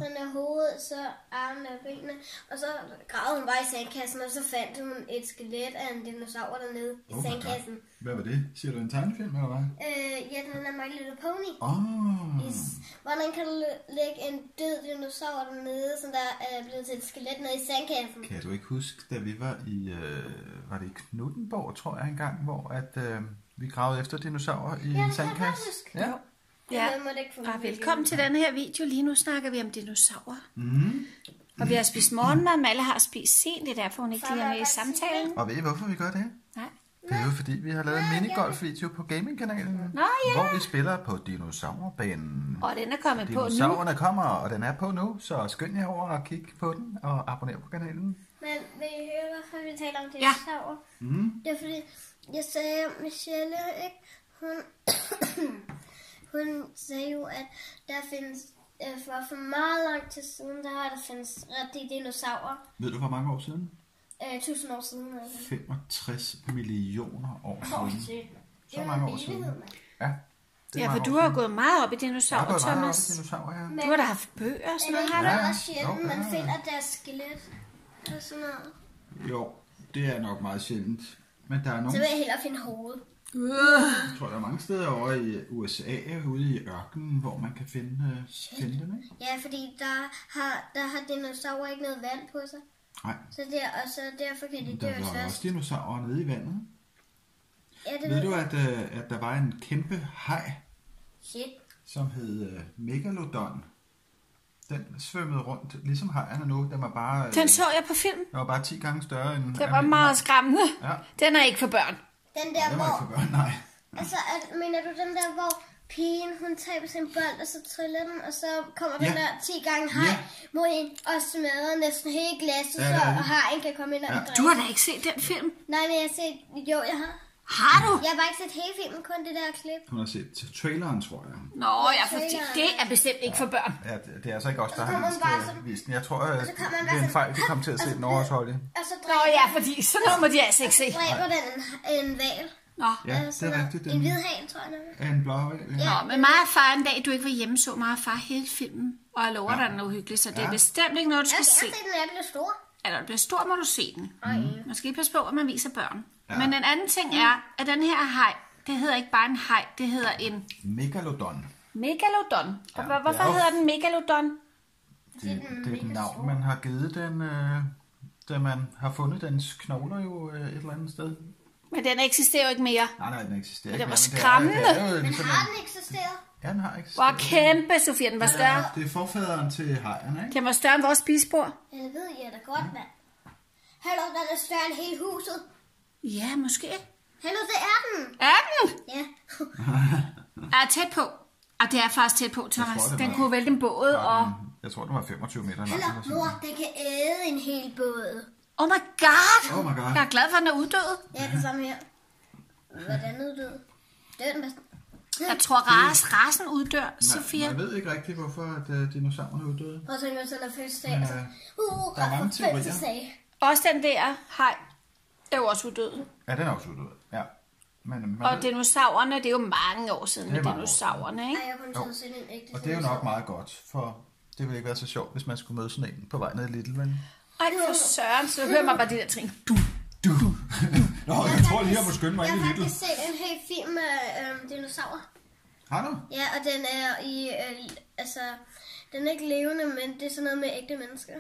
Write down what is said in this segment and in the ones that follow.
Sådan er hovedet, så armene og benene. Og så gravede hun bare i sandkassen, og så fandt hun et skelet af en dinosaur dernede i sandkassen. Hvad var det? Siger du en tegnefilm, eller hvad? Ja, den er My Little Pony. Åh. Hvordan kan du lægge en død dinosaur dernede, som der er blevet til et skelet nede i sandkassen? Kan du ikke huske, da vi var i, var det i Knuttenborg, tror jeg engang, hvor at, vi gravede efter dinosaurer i en sandkasse? Ja. Ja, og velkommen til denne her video. Lige nu snakker vi om dinosaurer. Og vi har spist morgenmad, Malle har spist sent, det er derfor hun ikke lige er med i samtalen. Og ved I, hvorfor vi gør det? Nej. Det er jo fordi, vi har lavet en minigolf-video på gamingkanalen, hvor vi spiller på dinosaurbanen. Og den er kommet på nu. Dinosaurerne kommer, og den er på nu, så skynd jer over og kig på den og abonner på kanalen. Men vil I høre, hvorfor vi taler om dinosaurer? Det er fordi, jeg sagde, Michelle, ikke? Hun sagde jo, at der findes, for meget lang tid siden, der findes rigtige dinosaurer. Ved du, hvor mange år siden? 1000 år siden. Altså. 65 millioner år siden. Så mange år siden. Ja, for du har gået meget op i dinosaurer, Thomas. Jeg har gået meget op i dinosaurer, ja. Du har da haft bøger og sådan noget. Men det er også sjældent, man finder deres skelet og sådan noget. Jo, det er nok meget sjældent. Men der er nogen... Så vil jeg hellere finde hovedet. Jeg tror, der er mange steder over i USA, ude i ørkenen, hvor man kan finde dem, ikke? Ja, fordi der har dinosaurer ikke noget vand på sig. Nej. Så derfor kan de dø først. Der var også først. dinosaurer nede i vandet. Ja, det ved du, at der var en kæmpe haj, Shit. som hed Megalodon. Den svømmede rundt, ligesom hajerne nu. Den var bare... Den så jeg på film. Den var bare 10 gange større end... Det var meget skræmmende. Ja. Den er ikke for børn. Den der, Den var ikke for børn, nej. Altså, mener du den der, hvor pigen, hun taber sin bold, og så triller den, og så kommer den der 10 gange hej mod en, og smadrer næsten hele glasset, så hajen kan komme ind og drikke. Du har da ikke set den film? Nej, men jeg har set... Jo, jeg har. Har du? Jeg har bare ikke set hele filmen, kun det der klip. Hun har set traileren, tror jeg. Nå, det er bestemt ikke for børn. Ja, det er altså ikke os, der har vist den. Jeg tror, det er en fejl, de kom til at se den over os, Holly. Nå ja, fordi så noget må de altså ikke se. Så dræber den en val. Nå. Ja, det er rigtigt. En hvidhal, tror jeg nok. En blåval, ja. Nå, men mig og far en dag, du ikke var hjemme, så mig og far hele filmen. Og jeg lover dig, den er uhyggelig, så det er bestemt ikke noget, du skal se. Jeg kan se, den er blevet stor. Eller den bliver stor, må du se den. Man skal lige passe på, at man viser børn. Ja. Men en anden ting er, at den her haj, det hedder ikke bare en haj, det hedder en... Megalodon. Megalodon. Og hvorfor hedder den Megalodon? Det er et navn, man har givet den, da man har fundet dens knogler jo et eller andet sted. Men den eksisterer jo ikke mere. Nej, den eksisterer ikke mere. Det var skræmmende. Men har den eksisteret? Ja, den har eksisteret. Hvor kæmpe, Sofia, den var større. Ja, det er forfæderen til hajerne, ikke? Den var større end vores spisebord. Ja, det ved jeg da godt, mand. Hallo, den er større end hele huset. Ja, måske. Hallo, det er den. Er den? Ja. Er tæt på. Og det er faktisk tæt på, Thomas. Den kunne vælte en båd, og... Jeg tror, den var 25 meter lang. Hallo, mor, den kan æde en hel båd. Oh my god! Oh my god. Jeg er glad for, at den er uddød. Ja, det samme her. Hvordan uddød? Det er den bedste. Jeg tror, rasen uddør, Sofia. Jeg ved ikke rigtigt, hvorfor at dinosaurerne er uddøde. Prøv at tænke mig sådan en fødselsdag. Der er mange teorier. Også den der hej, er jo også uddød. Ja, den er også uddød. Ja. Og dinosaurerne, det er jo mange år siden med dinosaurerne, ikke? Ej, jeg kunne sådan set en ægte. Og det er jo nok meget godt, for det ville ikke være så sjovt, hvis man skulle møde sådan en på vej ned i Little, men... Ej, for søren, så hører man bare de der ting. Du. Nå, jeg tror lige, jeg må skynde mig ind i Little. Jeg har faktisk set en hel film med dinosaurer. Har du? Ja, og den er i... den er ikke levende, men det er sådan noget med ægte mennesker.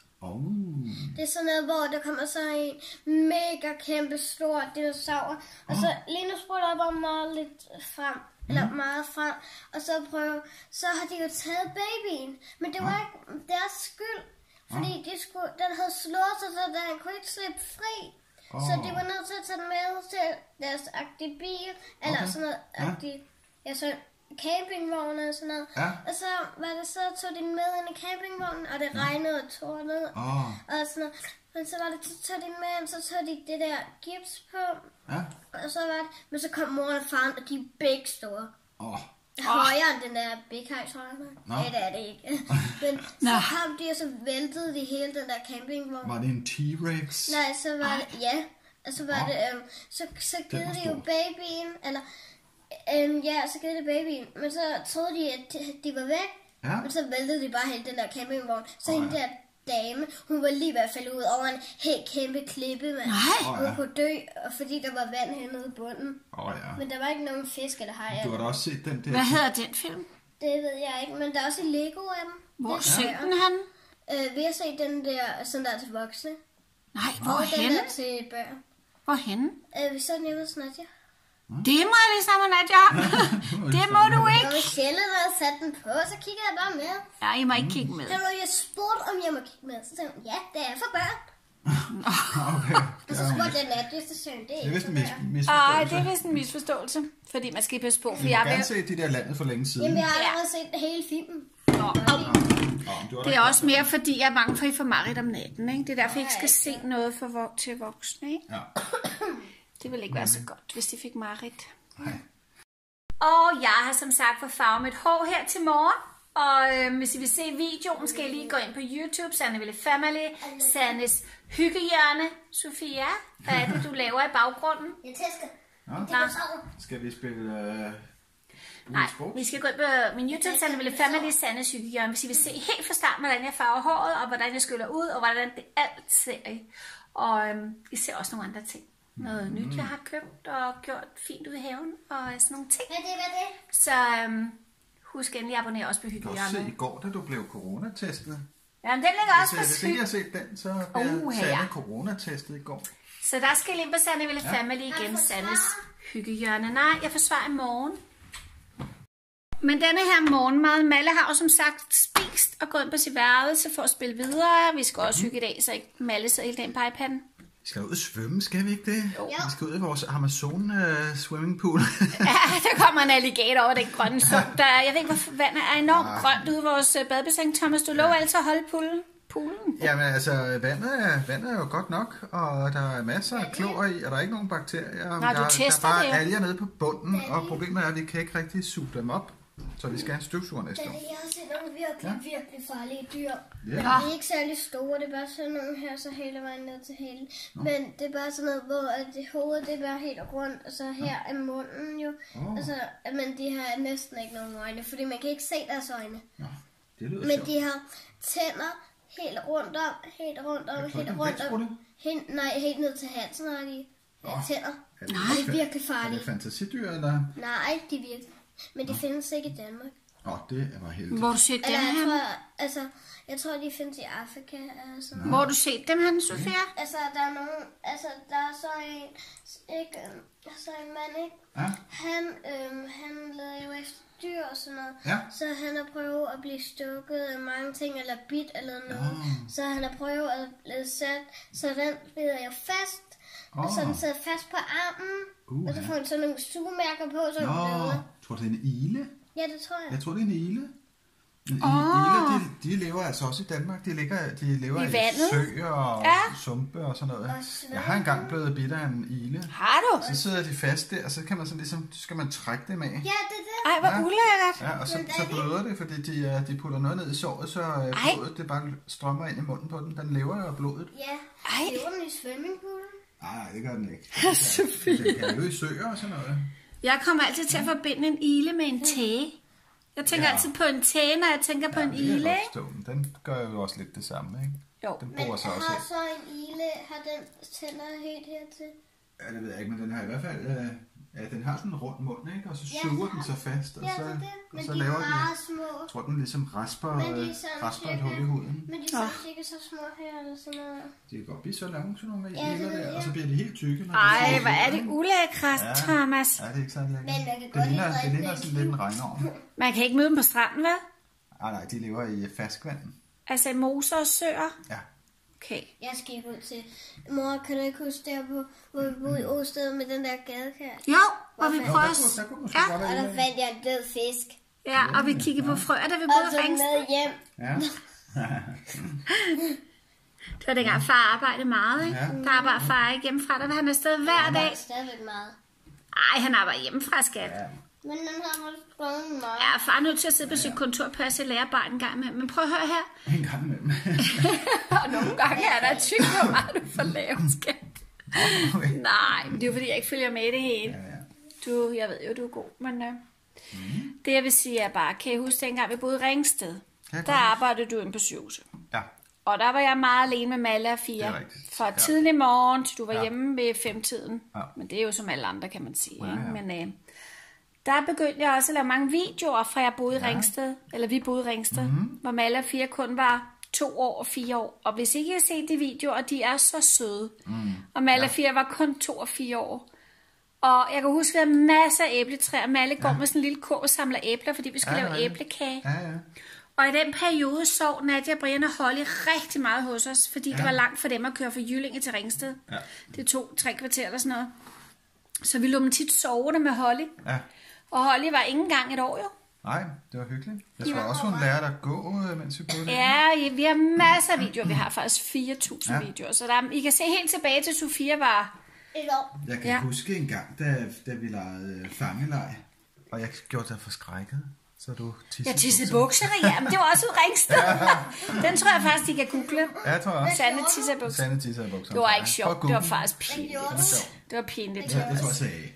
Det er sådan noget, hvor der kommer så en mega kæmpe stor dinosaur. Og så lige nu spurgte jeg bare meget lidt frem. Eller meget frem. Og så har de jo taget babyen. Men det var ikke deres skyld. Fordi den havde slået sig, så den kunne ikke slippe fri. Så de var nødt til at tage den med til deres agtige bil. Eller sådan noget agtigt. Ja, så campingvogn og sådan noget. Ja. Og så var det så, tog de med ind i campingvognen, og det regnede og tordnede. Og sådan noget. Men så var det, så tog de med ind, så tog de det der gips på. Ja. Og så var det, men så kom moren og faren, og de er begge store. Højere end den der Big High, tror jeg. Ja, det er det ikke. Men så kom de, og så væltede de hele den der campingvogn. Var det en T-Rex? Nej, så var det, ja. Og så var det, så givet de jo babyen, eller... så gav det babyen, men så troede de, at de var væk. Ja. Men så væltede de bare hele den der campingvogn. Så hende der dame, hun var lige ved at falde ud over en helt kæmpe klippe, man. Hun kunne dø, og fordi der var vand hernede i bunden. Men der var ikke nogen fisk eller haj. Du har da også set den der. Hvad hedder den film? Det ved jeg ikke, men der er også Lego af dem. Hvor synger den han? Vi har set den der, sådan der til voksne. Nej, hvorhenne? Den der til børn. Hvorhenne? Vi så den hjemme hos Nadia. Det må jeg lige sammen, Nadia. Det må du ikke. Når Michelle havde sat den på, så kigger jeg bare med. Ja, I må ikke kigge med. Så jeg spurgte, om jeg må kigge med. Så sagde hun, ja, det er for børn. Okay. Og så spurgte jeg Nadia, så sagde hun, det er ikke for børn. Ej, det er vist en misforståelse. Fordi man skal passe på. For jeg vil gerne se de der landet for længe siden. Jamen, jeg har allerede set hele filmen. Det er også mere, fordi jeg er bange for, at I får mareridt om natten. Ikke? Det er derfor, jeg ikke skal se noget til voksne. Ikke? Ja. Det ville ikke være så godt, hvis de fik mareridt. Og jeg har som sagt fået farvet mit hår her til morgen. Og hvis I vil se videoen, skal I lige gå ind på YouTube, Sanne Ville Family, Sannes hyggehjørne. Sofia, hvad er det, du laver i baggrunden? Jeg tæsker. Skal vi spille... Nej, vi skal gå ind på min YouTube, Sanne Ville Family, Sannes hyggehjørne. Hvis I vil se helt fra starten, hvordan jeg farver håret, og hvordan jeg skyller ud, og hvordan det alt ser i. Og I ser også nogle andre ting. Noget nyt, jeg har købt og gjort fint ud i haven, og sådan nogle ting. Hvad er det? Så husk endelig at abonnere også på hyggehjørnet. Du har set i går, da du blev coronatestet. Jamen, den ligger også på Hvis ikke jeg har set den, så blev Sanne coronatestet i går. Så der skal lige på Sanne Ville Family igen, Sannes hyggehjørne. Nej, jeg forsvarer i morgen. Men denne her morgenmad, Malle har jo som sagt spist og gået ind på sit værelse for at spille videre. Vi skal også hygge i dag, så ikke Malle sidder hele dagen på iPad'en. Vi skal ud og svømme, skal vi ikke det? Jo. Vi skal ud i vores Amazon swimmingpool. Ja, der kommer en alligator over den grønne sump. Jeg ved ikke, hvorfor vandet er enormt grønt ude i vores badebassin. Thomas, du lover altså at holde poolen. Jamen altså, vandet er jo godt nok, og der er masser af klor i, og der er ikke nogen bakterier. Nej, du tester der er det bare alger nede på bunden, og problemet er, at vi kan ikke rigtig suge dem op. Så vi skal have en støvsuger næste år. Jeg har set nogle virkelig farlige dyr. Men de er ikke særlig store, det er bare sådan nogle her, så hele vejen ned til hele. Men det er bare sådan noget, hvor det hovedet det er bare helt rundt, og så her er munden jo. Altså, men de har næsten ikke nogen øjne, fordi man kan ikke se deres øjne. Det lyder men de har tænder helt rundt om. Helt ned til halsen har de tænder. Nej. Det er virkelig farligt. Er det fantasidyr, eller? Nej, de er virkelig. Men de findes ikke i Danmark. Det var heldigt. Hvor har du set dem hen? Jeg tror, de findes i Afrika. Altså. Hvor har du set dem hen, Sofia? Altså, der er nogen... Altså, der er så en... en mand, ikke? Ja. Han leder jo efter dyr og sådan noget. Ja. Så han har prøvet at blive stukket af mange ting, eller bit eller noget. Så han har prøvet at blive sat... Så den bider jo fast. Og så den sidder fast på armen. Og så får han sådan nogle sugemærker på, så den bløder. Tror du, det er en ile? Ja, det tror jeg. Jeg tror, det er en ile. Iler, de lever altså også i Danmark. De lever i søer og sumpe og sådan noget. Jeg har engang blevet bidt af en ile. Har du? Så sidder de fast der, og så kan man sådan ligesom, skal man trække dem af. Ja, det er det. Ej, hvor ulækkert. Ja, og så bløder det, fordi de putter noget ned i såret, så blodet det bare strømmer ind i munden på den. Den lever af blodet. Ja, lever den i swimmingpoolen? Nej, det gør den ikke. Selvfølgelig. Den kan leve i søer og sådan noget. Jeg kommer altid til at forbinde en ile med en tæge. Jeg tænker altid på en tæge, når jeg tænker på en ile, ikke? Den gør jo også lidt det samme, ikke? Jo. Den men bor så også har så en ile, har den tænder helt hertil? Ja, det ved jeg ikke, men den har i hvert fald... den har sådan en rund mund, ikke? Og så suger den sig fast, og så, men og så de laver er meget små. Jeg tror, den ligesom rasper et hul i huden. Men de er ikke så små her, eller sådan noget. De kan godt blive så lange, sådan nogle iler der, og så bliver de helt tykke. Ej, hvor er det ulækkert, Thomas. Ja, det er ikke så lækkert. Men man kan godt det ligner sådan lidt en regnorm. Man kan ikke møde dem på stranden, vel? Nej, de lever i ferskvand. Altså i moser og søer? Ja. Okay. Jeg skal ikke ud til... Mor, kan du ikke huske der på, hvor vi boede i Åsted med den der gadekær? Jo, hvor vi prøvede... Ja, og der fandt jeg en død fisk. Ja, og vi kiggede på frøer, da vi boede i Ringsted. Og så med hjem. Ja. Det var dengang far arbejdede meget, ikke? Der arbejder far ikke hjemmefra, der var han afsted hver dag. Stadigvæk meget. Ej, han arbejder hjemmefra, skat. Ja. Men den har også gået meget. Ja, far er nødt til at sidde på sit kontor og passe lærerarbejde en gang med. Men prøv at høre her. En gang imellem. Og nogle gange er der tyk, hvor meget du får lavet, skat. Nej, men det er jo fordi, jeg ikke følger med i det hele. Jeg ved jo, du er god, men Det jeg vil sige er bare, kan I huske dengang vi boede i Ringsted? Der arbejdede du inde på sygehuset. Ja. Og der var jeg meget alene med Malle og Fia. Fra tidlig morgen til du var hjemme ved 5-tiden. Ja. Men det er jo som alle andre, kan man sige. Ja, ja. Men der begyndte jeg også at lave mange videoer, fra jeg boede i Ringsted. Eller vi boede i Ringsted. Hvor Malle og Fia kun var 2 år og 4 år. Og hvis ikke I har set de videoer, de er så søde. Og Malle og Fia var kun 2 og 4 år. Og jeg kan huske, at vi havde masser af æbletræer. Malle går med sådan en lille kurv og samler æbler, fordi vi skal lave æblekage. Ja, ja. Og i den periode sov Nadia, Brian og Holly rigtig meget hos os, fordi det var langt for dem at køre fra Jyllinge til Ringsted. Ja. Det tog 3 kvarter eller sådan noget. Så vi lå dem tit sove der med Holly. Ja. Og Holly var ikke engang et år jo. Nej, det var hyggeligt. Jeg tror også, hun lærte at gå, mens vi boede der. Ja, vi har masser af videoer. Vi har faktisk 4.000 videoer. Så der, I kan se helt tilbage til Sofia var et år. Jeg kan huske en gang, da vi legede fangeleg, og jeg gjorde dig forskrækket. Så du tissede bukser, ja, men det var også ud Ringsted. Den tror jeg faktisk, de kan google. Ja, jeg tror også. Sanne tisser bukser. Sanne tisser bukser. Det var ikke sjovt, det var faktisk pinligt. Det var pinligt. Det tror jeg sagde.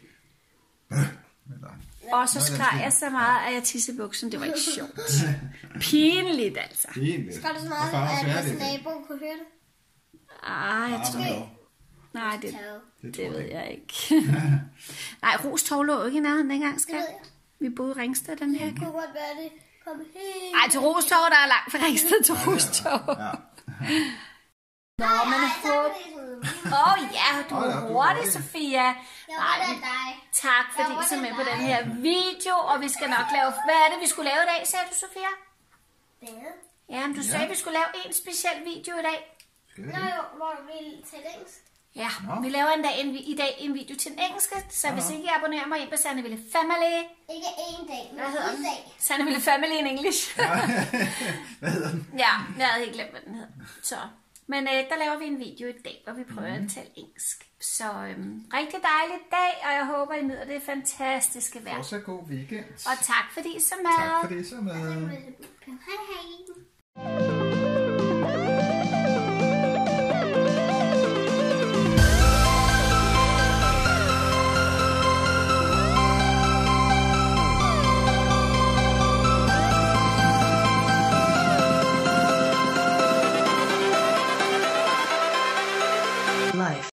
Og så skreg jeg så meget, at jeg tissede buksen. Det var ikke sjovt. Pinligt, altså. Pinligt. Skal du så meget, at vores nabo kunne høre det? Jeg tror... Nej, det ved jeg ikke. Nej, Rostov lå ikke i nærheden dengang, skal vi boede i Ringsted den her. Det kunne godt være, det kom helt... Ej, til Rostov, der er langt fra Ringsted til Rostov. Ja. Nå, men du er hurtig, Sofia. Tak, fordi du er med på den her video, og vi skal nok lave... Hvad er det, vi skulle lave i dag, sagde du, Sofia? Hvad? Ja, men du sagde, at vi skulle lave en speciel video i dag. Hvor vi taler engelsk. Ja, vi laver i dag en video til den engelske, så hvis ikke I abonnerer mig ind på Sanneville Family... Ikke en dag, men en dag. Sanneville Family in English. Hvad hedder den? Ja, jeg havde helt glemt, hvad den hedder. Så. Men der laver vi en video i dag, hvor vi prøver at tale engelsk. Så rigtig dejlig dag, og jeg håber, I nyder det fantastiske vejr. Også god weekend. Og tak fordi I så med. Tak fordi I så med. Hej hej.